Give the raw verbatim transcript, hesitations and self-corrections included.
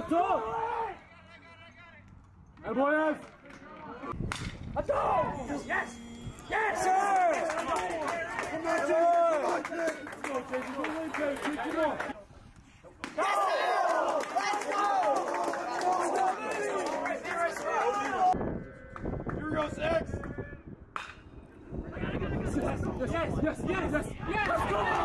Top, top! Hey, boys! Let's go! Yes! Yes! Yes! Come on, Jason! Come on, Jason! Come on, Jason! Come on! Here we go, six! Yes, yes, yes, yes, yes! Let's go!